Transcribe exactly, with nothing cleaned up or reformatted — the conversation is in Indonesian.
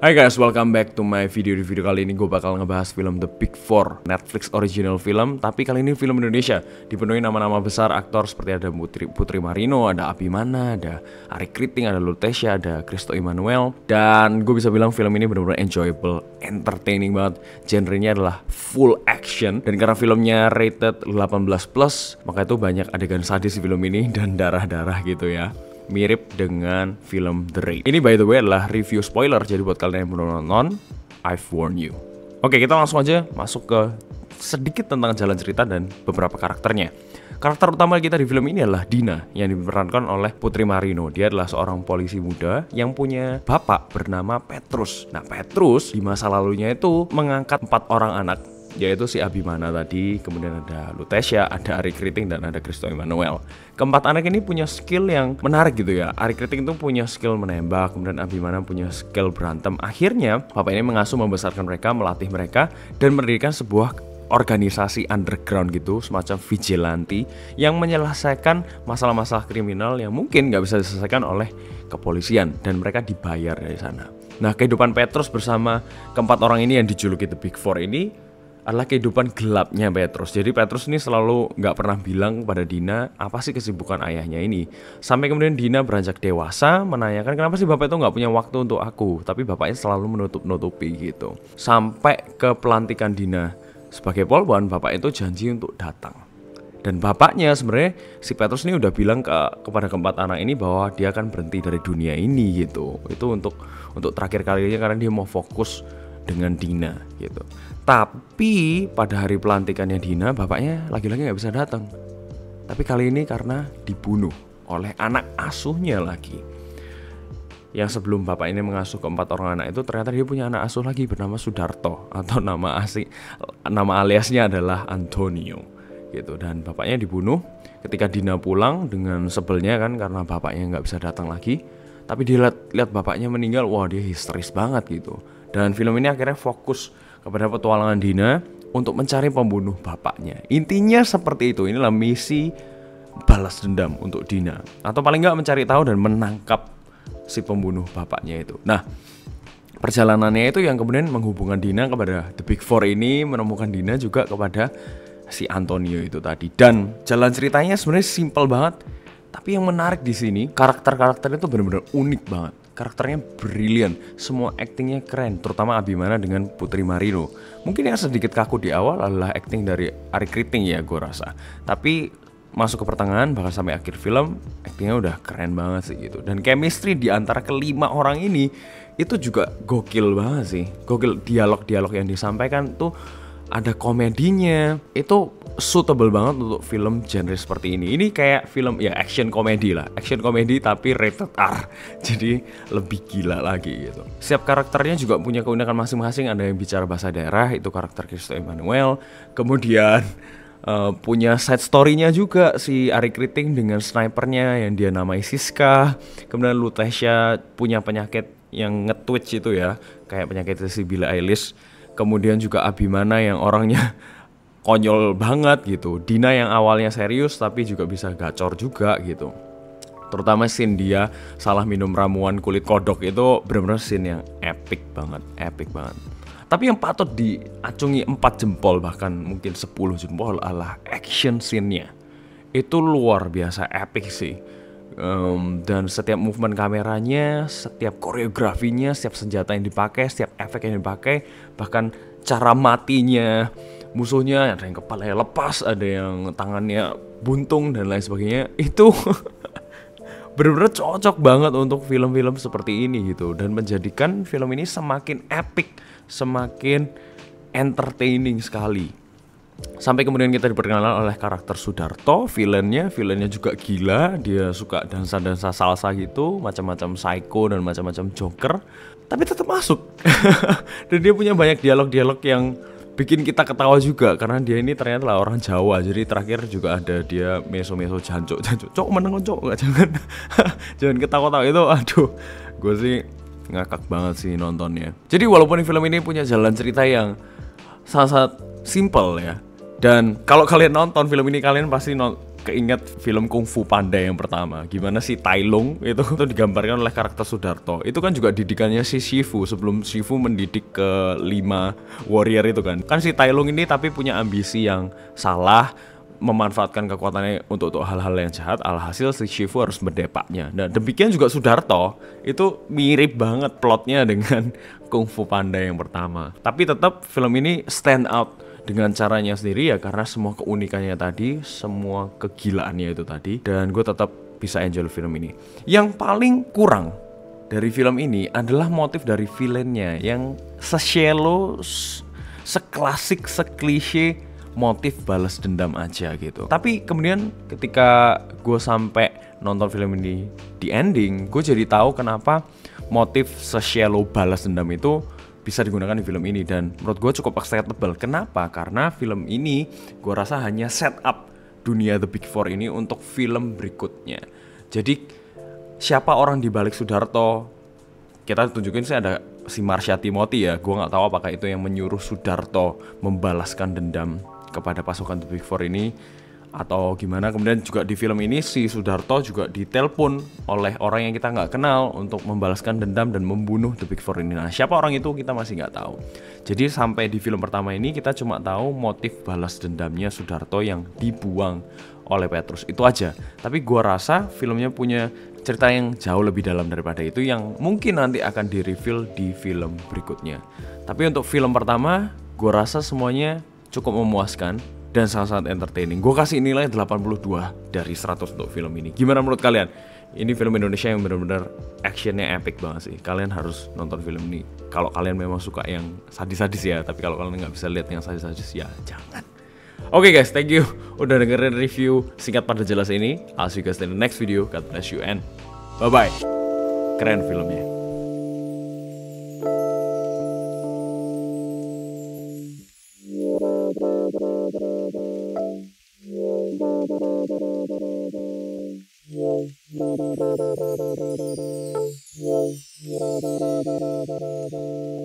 Hai guys, welcome back to my video. Di video kali ini gue bakal ngebahas film The Big Four, Netflix original film. Tapi kali ini film Indonesia, dipenuhi nama-nama besar aktor seperti ada Putri, Putri Marino, ada Abimana, ada Arie Kriting, ada Lutetia, ada Christo Emmanuel. Dan gue bisa bilang film ini benar-benar enjoyable, entertaining banget. Genrenya adalah full action. Dan karena filmnya rated delapan belas plus, maka itu banyak adegan sadis di film ini dan darah-darah gitu ya. Mirip dengan film The Raid. Ini by the way adalah review spoiler, jadi buat kalian yang belum nonton, I've warned you. Oke, kita langsung aja masuk ke sedikit tentang jalan cerita dan beberapa karakternya. Karakter utama kita di film ini adalah Dina, yang diperankan oleh Putri Marino. Dia adalah seorang polisi muda yang punya bapak bernama Petrus. Nah, Petrus di masa lalunya itu mengangkat empat orang anak, yaitu si Abimana tadi, kemudian ada Lutetia, ada Arie Kriting, dan ada Christo Emmanuel. Keempat anak ini punya skill yang menarik gitu ya. Arie Kriting itu punya skill menembak, kemudian Abimana punya skill berantem. Akhirnya, bapak ini mengasuh membesarkan mereka, melatih mereka, dan mendirikan sebuah organisasi underground gitu, semacam vigilante yang menyelesaikan masalah-masalah kriminal yang mungkin nggak bisa diselesaikan oleh kepolisian, dan mereka dibayar dari sana. Nah, kehidupan Petrus bersama keempat orang ini yang dijuluki The Big Four ini adalah kehidupan gelapnya Petrus. Jadi Petrus ini selalu nggak pernah bilang kepada Dina apa sih kesibukan ayahnya ini. Sampai kemudian Dina beranjak dewasa menanyakan kenapa sih bapak itu nggak punya waktu untuk aku. Tapi bapaknya selalu menutup-nutupi gitu. Sampai ke pelantikan Dina sebagai polwan, bapak itu janji untuk datang. Dan bapaknya sebenarnya si Petrus ini udah bilang ke kepada keempat anak ini bahwa dia akan berhenti dari dunia ini gitu. Itu untuk untuk terakhir kalinya karena dia mau fokus dengan Dina gitu. Tapi pada hari pelantikannya Dina, bapaknya lagi-lagi nggak bisa datang. Tapi kali ini karena dibunuh oleh anak asuhnya lagi. Yang sebelum bapak ini mengasuh keempat orang anak itu, ternyata dia punya anak asuh lagi bernama Sudarto, atau nama asli, nama aliasnya adalah Antonio gitu. Dan bapaknya dibunuh ketika Dina pulang dengan sebelnya kan karena bapaknya nggak bisa datang lagi. Tapi dia lihat, lihat bapaknya meninggal, wah dia histeris banget gitu. Dan film ini akhirnya fokus kepada petualangan Dina untuk mencari pembunuh bapaknya. Intinya seperti itu. Inilah misi balas dendam untuk Dina, atau paling nggak mencari tahu dan menangkap si pembunuh bapaknya itu. Nah, perjalanannya itu yang kemudian menghubungkan Dina kepada The Big Four ini, menemukan Dina juga kepada si Antonio itu tadi. Dan jalan ceritanya sebenarnya simpel banget. Tapi yang menarik di sini, karakter-karakternya itu benar-benar unik banget. Karakternya brilian, semua aktingnya keren, terutama Abimana dengan Putri Marino. Mungkin yang sedikit kaku di awal adalah akting dari Arie Kriting ya, gue rasa. Tapi masuk ke pertengahan bahkan sampai akhir film, aktingnya udah keren banget sih gitu. Dan chemistry di antara kelima orang ini itu juga gokil banget sih. Gokil, dialog-dialog yang disampaikan tuh ada komedinya, itu suitable banget untuk film genre seperti ini. Ini kayak film ya action komedi lah, action komedi tapi rated R, jadi lebih gila lagi gitu. Setiap karakternya juga punya keunikan masing-masing. Ada yang bicara bahasa daerah, itu karakter Christo Emmanuel. Kemudian uh, punya side story-nya juga si Arie Kriting dengan snipernya yang dia namai Siska. Kemudian Lutetia punya penyakit yang nge-twitch itu ya, kayak penyakit si Billie Eilish. Kemudian juga Abimana yang orangnya konyol banget gitu. Dina yang awalnya serius tapi juga bisa gacor juga gitu. Terutama scene dia salah minum ramuan kulit kodok itu benar-benar scene yang epic banget, epic banget. Tapi yang patut diacungi empat jempol bahkan mungkin sepuluh jempol adalah action scene-nya. Itu luar biasa epic sih. Um, dan setiap movement kameranya, setiap koreografinya, setiap senjata yang dipakai, setiap efek yang dipakai, bahkan cara matinya musuhnya, ada yang kepalanya lepas, ada yang tangannya buntung dan lain sebagainya. Itu benar-benar cocok banget untuk film-film seperti ini gitu, dan menjadikan film ini semakin epic, semakin entertaining sekali. Sampai kemudian kita diperkenalkan oleh karakter Sudarto, villainnya, villainnya juga gila. Dia suka dansa-dansa salsa gitu, macam-macam psycho dan macam-macam joker, tapi tetap masuk. Dan dia punya banyak dialog-dialog yang bikin kita ketawa juga, karena dia ini ternyata lah orang Jawa. Jadi terakhir juga ada dia meso-meso jancuk, jancuk, cok meneng cok, nggak, jangan, jangan ketawa-tawa itu. Aduh, gue sih ngakak banget sih nontonnya. Jadi walaupun film ini punya jalan cerita yang sangat-sangat simple ya, dan kalau kalian nonton film ini, kalian pasti non- keinget film Kung Fu Panda yang pertama. Gimana sih Tai Lung itu itu digambarkan oleh karakter Sudarto. Itu kan juga didikannya si Shifu sebelum Shifu mendidik ke lima warrior itu kan. Kan si Tai Lung ini tapi punya ambisi yang salah, memanfaatkan kekuatannya untuk, untuk hal-hal yang jahat. Alhasil si Shifu harus mendepaknya. Nah demikian juga Sudarto. Itu mirip banget plotnya dengan Kung Fu Panda yang pertama. Tapi tetap film ini stand out dengan caranya sendiri ya, karena semua keunikannya tadi, semua kegilaannya itu tadi. Dan gue tetap bisa enjoy film ini. Yang paling kurang dari film ini adalah motif dari villainnya yang se-shallow, seklasik, seklise motif balas dendam aja gitu. Tapi kemudian ketika gue sampai nonton film ini di ending, gue jadi tahu kenapa motif se-shallow balas dendam itu bisa digunakan di film ini. Dan menurut gue cukup acceptable. Kenapa? Karena film ini gue rasa hanya set up dunia The Big Four ini untuk film berikutnya. Jadi siapa orang di balik Sudarto? Kita tunjukin sih ada si Marsha Timothy ya. Gue nggak tahu apakah itu yang menyuruh Sudarto membalaskan dendam kepada pasukan The Big Four ini atau gimana. Kemudian juga di film ini si Sudarto juga ditelepon oleh orang yang kita nggak kenal untuk membalaskan dendam dan membunuh The Big Four ini. Nah siapa orang itu kita masih nggak tahu. Jadi sampai di film pertama ini kita cuma tahu motif balas dendamnya Sudarto yang dibuang oleh Petrus, itu aja. Tapi gua rasa filmnya punya cerita yang jauh lebih dalam daripada itu, yang mungkin nanti akan di-reveal di film berikutnya. Tapi untuk film pertama gua rasa semuanya cukup memuaskan dan sangat-sangat entertaining. Gue kasih nilai delapan puluh dua dari seratus untuk film ini. Gimana menurut kalian? Ini film Indonesia yang benar-benar actionnya epic banget sih. Kalian harus nonton film ini. Kalau kalian memang suka yang sadis-sadis ya. Tapi kalau kalian nggak bisa lihat yang sadis-sadis ya jangan. Oke okay guys, thank you udah dengerin review singkat pada jelas ini. I'll see you guys in the next video. God bless you and bye-bye. Keren filmnya. Yeah.